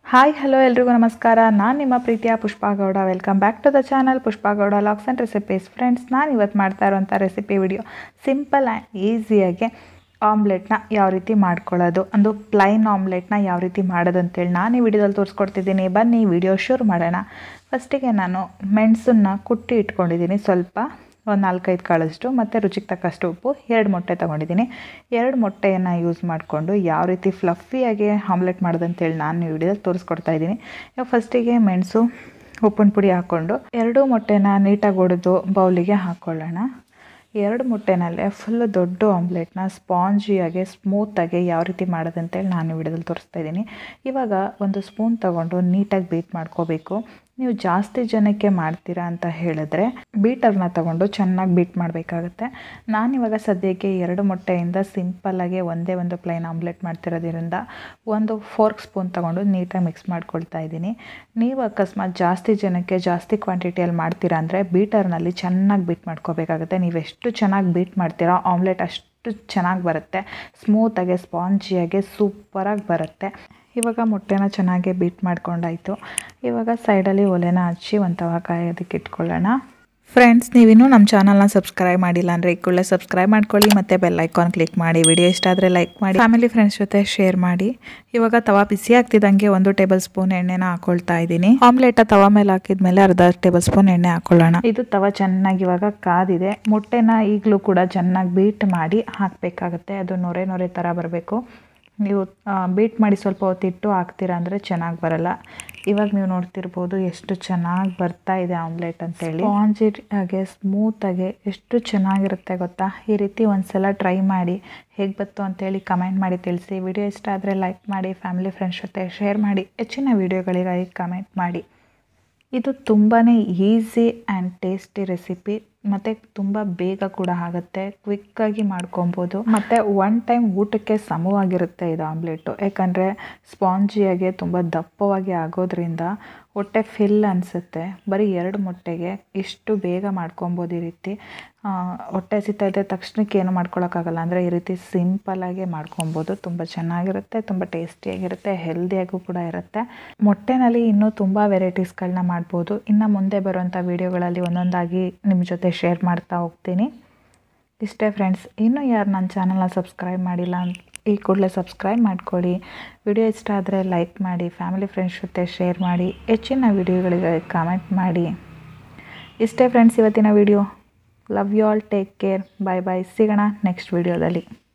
Hi hello ಎಲ್ರಿಗೂ ನಮಸ್ಕಾರ. ನಾನು ನಿಮ್ಮ ಪ್ರೀತಿಯ Pushpa Gowda. Welcome back to the channel Pushpa Gowda logs and recipes. Friends, ನಾನು ಇವತ್ತು ಮಾಡ್ತಾ ಇರೋಂಥ ರೆಸಿಪಿ ವಿಡಿಯೋ ಸಿಂಪಲ್ ಆ್ಯಂಡ್ ಈಸಿಯಾಗಿ ಆಮ್ಲೆಟ್ನ ಯಾವ ರೀತಿ ಮಾಡ್ಕೊಳ್ಳೋದು, ಒಂದು ಪ್ಲೈನ್ ಆಮ್ಲೆಟ್ನ ಯಾವ ರೀತಿ ಮಾಡೋದು ಅಂತೇಳಿ ನಾನು ಈ ವಿಡಿಯೋದಲ್ಲಿ ತೋರಿಸ್ಕೊಡ್ತಿದ್ದೀನಿ. ಬನ್ನಿ ವಿಡಿಯೋ ಶುರು ಮಾಡೋಣ. ಫಸ್ಟಿಗೆ ನಾನು ಮೆಣಸನ್ನು ಕುಟ್ಟಿ ಇಟ್ಕೊಂಡಿದ್ದೀನಿ, ಸ್ವಲ್ಪ ಒಂದು 4-5 ಕಾಳಷ್ಟು, ಮತ್ತು ರುಚಿಗೆ ತಕ್ಕಷ್ಟು ಉಪ್ಪು, 2 ಮೊಟ್ಟೆ ತೊಗೊಂಡಿದ್ದೀನಿ. 2 ಮೊಟ್ಟೆಯನ್ನು ಯೂಸ್ ಮಾಡಿಕೊಂಡು ಯಾವ ರೀತಿ ಫ್ಲಫಿಯಾಗಿ ಆಮ್ಲೆಟ್ ಮಾಡೋದಂತೇಳಿ ನಾನು ವಿಡಿಯೋದಲ್ಲಿ ತೋರಿಸ್ಕೊಡ್ತಾ ಇದ್ದೀನಿ. ಇವಾಗ ಫಸ್ಟಿಗೆ ಮೆಣಸು ಉಪ್ಪಿನ ಪುಡಿ ಹಾಕ್ಕೊಂಡು 2 ಮೊಟ್ಟೆನ ನೀಟಾಗಿ ಒಡೆದು ಬೌಲಿಗೆ ಹಾಕ್ಕೊಳ್ಳೋಣ. 2 ಮೊಟ್ಟೆನಲ್ಲೇ ಫುಲ್ಲು ದೊಡ್ಡ ಆಮ್ಲೆಟ್ನ ಸ್ಪಾಂಜಿಯಾಗಿ ಸ್ಮೂತಾಗಿ ಯಾವ ರೀತಿ ಮಾಡೋದಂತೇಳಿ ನಾನು ವಿಡಿಯೋದಲ್ಲಿ ತೋರಿಸ್ತಾ ಇದ್ದೀನಿ. ಇವಾಗ ಒಂದು ಸ್ಪೂನ್ ತೊಗೊಂಡು ನೀಟಾಗಿ ಬೀಟ್ ಮಾಡ್ಕೋಬೇಕು. ನೀವು ಜಾಸ್ತಿ ಜನಕ್ಕೆ ಮಾಡ್ತೀರಾ ಅಂತ ಹೇಳಿದ್ರೆ ಬೀಟರ್ನ ತೊಗೊಂಡು ಚೆನ್ನಾಗಿ ಬೀಟ್ ಮಾಡಬೇಕಾಗುತ್ತೆ. ನಾನಿವಾಗ ಸದ್ಯಕ್ಕೆ 2 ಮೊಟ್ಟೆಯಿಂದ ಸಿಂಪಲ್ಲಾಗಿ ಒಂದೇ ಒಂದು ಪ್ಲೈನ್ ಆಮ್ಲೆಟ್ ಮಾಡ್ತಿರೋದ್ರಿಂದ ಒಂದು ಫೋರ್ಕ್ ಸ್ಪೂನ್ ತೊಗೊಂಡು ನೀಟಾಗಿ ಮಿಕ್ಸ್ ಮಾಡ್ಕೊಳ್ತಾ ಇದ್ದೀನಿ. ನೀವು ಅಕಸ್ಮಾತ್ ಜಾಸ್ತಿ ಜನಕ್ಕೆ ಜಾಸ್ತಿ ಕ್ವಾಂಟಿಟಿಯಲ್ಲಿ ಮಾಡ್ತೀರಾ ಅಂದರೆ ಬೀಟರ್ನಲ್ಲಿ ಚೆನ್ನಾಗಿ ಬೀಟ್ ಮಾಡ್ಕೋಬೇಕಾಗುತ್ತೆ. ನೀವೆಷ್ಟು ಚೆನ್ನಾಗಿ ಬೀಟ್ ಮಾಡ್ತೀರಾ ಆಮ್ಲೆಟ್ ಅಷ್ಟು ಚೆನ್ನಾಗಿ ಬರುತ್ತೆ, ಸ್ಮೂತಾಗಿ ಸ್ಪಾಂಜಿಯಾಗಿ ಸೂಪರಾಗಿ ಬರುತ್ತೆ. ಇವಾಗ ಮೊಟ್ಟೆನ ಚೆನ್ನಾಗಿ ಬೀಟ್ ಮಾಡ್ಕೊಂಡಾಯಿತು. ಇವಾಗ ಸೈಡಲ್ಲಿ ಒಲೆನ ಹಚ್ಚಿ ಒಂದು ತವ ಕಾಯೋದಕ್ಕೆ ಇಟ್ಕೊಳ್ಳೋಣ. ಫ್ರೆಂಡ್ಸ್, ನೀವಿನ್ನೂ ನಮ್ಮ ಚಾನಲ್ನ ಸಬ್ಸ್ಕ್ರೈಬ್ ಮಾಡಿಲ್ಲ ಅಂದರೆ ಈ ಕೂಡಲೇ ಸಬ್ಸ್ಕ್ರೈಬ್ ಮಾಡ್ಕೊಳ್ಳಿ, ಮತ್ತು ಬೆಲ್ ಐಕಾನ್ ಕ್ಲಿಕ್ ಮಾಡಿ. ವಿಡಿಯೋ ಇಷ್ಟ ಆದರೆ ಲೈಕ್ ಮಾಡಿ, ಫ್ಯಾಮಿಲಿ ಫ್ರೆಂಡ್ಸ್ ಜೊತೆ ಶೇರ್ ಮಾಡಿ. ಇವಾಗ ತವ ಬಿಸಿ ಆಗ್ತಿದ್ದಂಗೆ 1 ಟೇಬಲ್ ಸ್ಪೂನ್ ಎಣ್ಣೆನ ಹಾಕ್ಕೊಳ್ತಾ ಇದ್ದೀನಿ. ಆಮ್ಲೆಟ್ ತವ ಮೇಲೆ ಹಾಕಿದ್ಮೇಲೆ ಅರ್ಧ ಟೇಬಲ್ ಸ್ಪೂನ್ ಎಣ್ಣೆ ಹಾಕ್ಕೊಳ್ಳೋಣ. ಇದು ತವ ಚೆನ್ನಾಗಿ ಇವಾಗ ಕಾದಿದೆ. ಮೊಟ್ಟೆನ ಈಗಲೂ ಕೂಡ ಚೆನ್ನಾಗಿ ಬೀಟ್ ಮಾಡಿ ಹಾಕಬೇಕಾಗುತ್ತೆ. ಅದು ನೊರೆ ನೊರೆ ಥರ ಬರಬೇಕು. ನೀವು ಬೀಟ್ ಮಾಡಿ ಸ್ವಲ್ಪ ಹೊತ್ತಿಟ್ಟು ಹಾಕ್ತೀರಾ ಅಂದರೆ ಚೆನ್ನಾಗಿ ಬರಲ್ಲ. ಇವಾಗ ನೀವು ನೋಡ್ತಿರ್ಬೋದು ಎಷ್ಟು ಚೆನ್ನಾಗಿ ಬರ್ತಾ ಇದೆ ಆಮ್ಲೆಟ್ ಅಂತೇಳಿ. ಸ್ಪಾಂಜಿಯಾಗೆ ಸ್ಮೂತಾಗೆ ಎಷ್ಟು ಚೆನ್ನಾಗಿರುತ್ತೆ ಗೊತ್ತಾ. ಈ ರೀತಿ ಒಂದ್ಸಲ ಟ್ರೈ ಮಾಡಿ, ಹೇಗೆ ಬಂತು ಅಂತೇಳಿ ಕಮೆಂಟ್ ಮಾಡಿ ತಿಳಿಸಿ. ವಿಡಿಯೋ ಇಷ್ಟ ಆದರೆ ಲೈಕ್ ಮಾಡಿ, ಫ್ಯಾಮಿಲಿ ಫ್ರೆಂಡ್ಸ್ ಜೊತೆ ಶೇರ್ ಮಾಡಿ, ಹೆಚ್ಚಿನ ವಿಡಿಯೋಗಳಿಗಾಗಿ ಕಮೆಂಟ್ ಮಾಡಿ. ಇದು ತುಂಬಾ ಈಸಿ ಆ್ಯಂಡ್ ಟೇಸ್ಟಿ ರೆಸಿಪಿ, ಮತ್ತು ತುಂಬ ಬೇಗ ಕೂಡ ಆಗುತ್ತೆ, ಕ್ವಿಕ್ಕಾಗಿ ಮಾಡ್ಕೊಬೋದು, ಮತ್ತು 1 ಟೈಮ್ ಊಟಕ್ಕೆ ಸಮವಾಗಿರುತ್ತೆ ಇದು ಆಮ್ಲೆಟು. ಯಾಕಂದರೆ ಸ್ಪಾಂಜಿಯಾಗೆ ತುಂಬ ದಪ್ಪವಾಗಿ ಆಗೋದ್ರಿಂದ ಹೊಟ್ಟೆ ಫಿಲ್ ಅನಿಸುತ್ತೆ. ಬರೀ 2 ಮೊಟ್ಟೆಗೆ ಇಷ್ಟು ಬೇಗ ಮಾಡ್ಕೊಬೋದು. ಈ ರೀತಿ ಹೊಟ್ಟೆ ಹಸಿತಾ ಇದ್ದ ತಕ್ಷಣಕ್ಕೆ ಏನು ಮಾಡ್ಕೊಳಕ್ಕಾಗಲ್ಲ ಅಂದರೆ ಈ ರೀತಿ ಸಿಂಪಲ್ಲಾಗಿ ಮಾಡ್ಕೊಬೋದು. ತುಂಬ ಚೆನ್ನಾಗಿರುತ್ತೆ, ತುಂಬ ಟೇಸ್ಟಿಯಾಗಿರುತ್ತೆ, ಹೆಲ್ದಿಯಾಗೂ ಕೂಡ ಇರುತ್ತೆ. ಮೊಟ್ಟೆನಲ್ಲಿ ಇನ್ನೂ ತುಂಬ ವೆರೈಟೀಸ್ಗಳನ್ನ ಮಾಡ್ಬೋದು. ಇನ್ನು ಮುಂದೆ ಬರುವಂಥ ವೀಡಿಯೋಗಳಲ್ಲಿ ಒಂದೊಂದಾಗಿ ನಿಮ್ಮ ಜೊತೆ ಶೇರ್ ಮಾಡ್ತಾ ಹೋಗ್ತೀನಿ. ಇಷ್ಟೇ ಫ್ರೆಂಡ್ಸ್. ಇನ್ನೂ ಯಾರು ನನ್ನ ಚಾನಲ್ನ ಸಬ್ಸ್ಕ್ರೈಬ್ ಮಾಡಿಲ್ಲ ಈ ಕೂಡಲೇ ಸಬ್ಸ್ಕ್ರೈಬ್ ಮಾಡ್ಕೊಳ್ಳಿ. ವಿಡಿಯೋ ಇಷ್ಟ ಆದರೆ ಲೈಕ್ ಮಾಡಿ, ಫ್ಯಾಮಿಲಿ ಫ್ರೆಂಡ್ಸ್ ಜೊತೆ ಶೇರ್ ಮಾಡಿ, ಹೆಚ್ಚಿನ ವಿಡಿಯೋಗಳಿಗೆ ಕಾಮೆಂಟ್ ಮಾಡಿ. ಇಷ್ಟೇ ಫ್ರೆಂಡ್ಸ್ ಇವತ್ತಿನ video. Love you all, take care, bye bye. ಸಿಗೋಣ ನೆಕ್ಸ್ಟ್ ವಿಡಿಯೋದಲ್ಲಿ.